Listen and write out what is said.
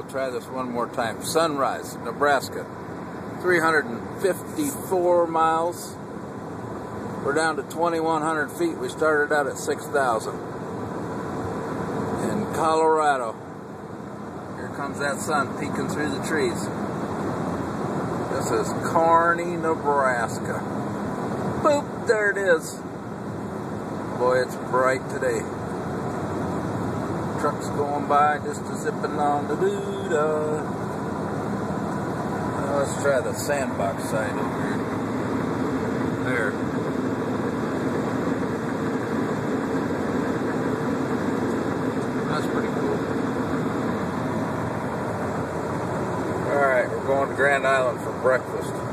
we'll try this one more time. Sunrise, Nebraska. 354 miles. We're down to 2,100 feet. We started out at 6,000. In Colorado. Here comes that sun peeking through the trees. This is Kearney, Nebraska. Boop, there it is. Boy, it's bright today. Trucks going by just a zipping on the doo-dah. Let's try the sandbox side over here. There. That's pretty cool. Alright, we're going to Grand Island for breakfast.